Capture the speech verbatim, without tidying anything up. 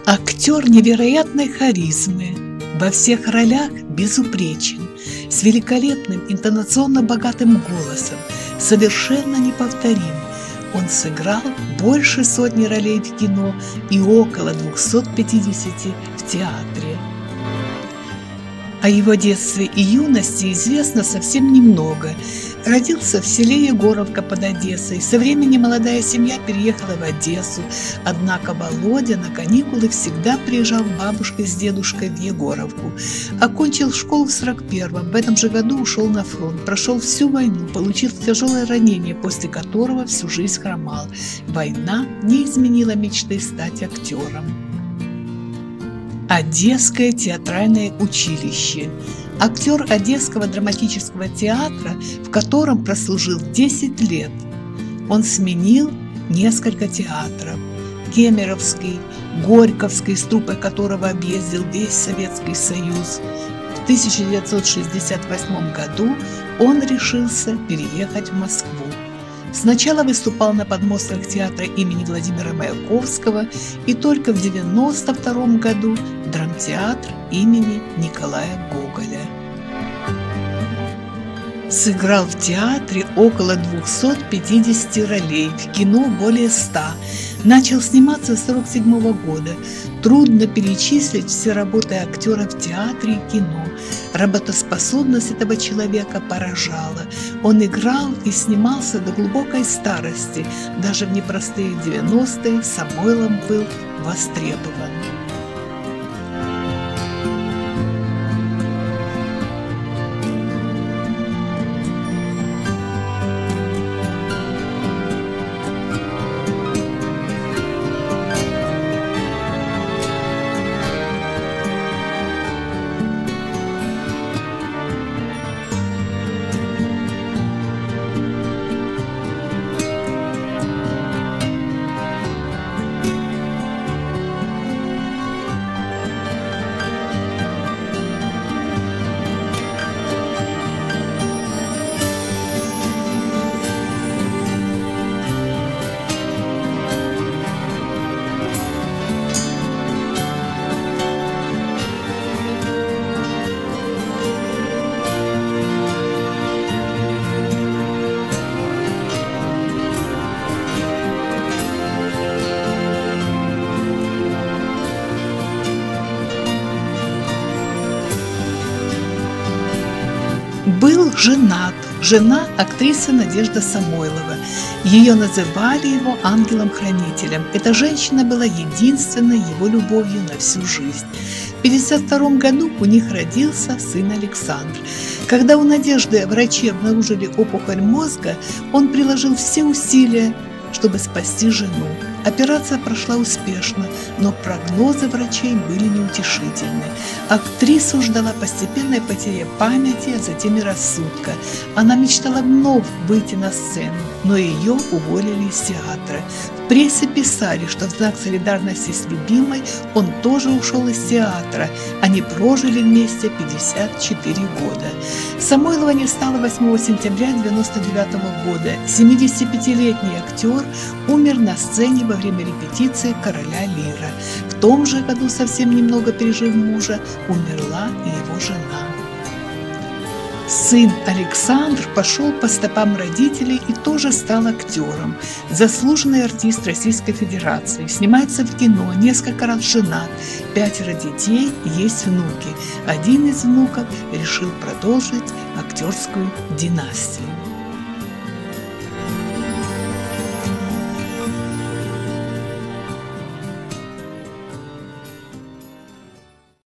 Актер невероятной харизмы, во всех ролях безупречен, с великолепным интонационно богатым голосом, совершенно неповторим. Он сыграл больше сотни ролей в кино и около двухсот пятидесяти в театре. О его детстве и юности известно совсем немного. Родился в селе Егоровка под Одессой. Со временем молодая семья переехала в Одессу. Однако Володя на каникулы всегда приезжал к бабушке с дедушкой в Егоровку. Окончил школу в сорок первом. В этом же году ушел на фронт. Прошел всю войну, получил тяжелое ранение, после которого всю жизнь хромал. Война не изменила мечты стать актером. Одесское театральное училище. Актер Одесского драматического театра, в котором прослужил десять лет. Он сменил несколько театров. Кемеровский, Горьковский, с труппой которого объездил весь Советский Союз. В тысяча девятьсот шестьдесят восьмом году он решился переехать в Москву. Сначала выступал на подмостках театра имени Владимира Маяковского и только в девяносто втором году драмтеатр имени Николая Гоголя. Сыграл в театре около двухсот пятидесяти ролей, в кино более ста. Начал сниматься с сорок седьмого года. Трудно перечислить все работы актера в театре и кино. Работоспособность этого человека поражала. Он играл и снимался до глубокой старости. Даже в непростые девяностые Самойлов был востребован. Был женат, жена актриса Надежда Самойлова. Ее называли его ангелом-хранителем. Эта женщина была единственной его любовью на всю жизнь. В пятьдесят втором году у них родился сын Александр. Когда у Надежды врачи обнаружили опухоль мозга, он приложил все усилия, чтобы спасти жену. Операция прошла успешно, но прогнозы врачей были неутешительны. Актрису ждала постепенная потеря памяти, а затем и рассудка. Она мечтала вновь выйти на сцену, но ее уволили из театра. В прессе писали, что в знак солидарности с любимой он тоже ушел из театра. Они прожили вместе пятьдесят четыре года. Самойлова не стало восьмого сентября девяносто девятого года. семидесятипятилетний актер умер на сцене во время репетиции «Короля Лира». В том же году, совсем немного пережив мужа, умерла и его жена. Сын Александр пошел по стопам родителей и тоже стал актером. Заслуженный артист Российской Федерации, снимается в кино, несколько раз женат, пятеро детей, есть внуки. Один из внуков решил продолжить актерскую династию.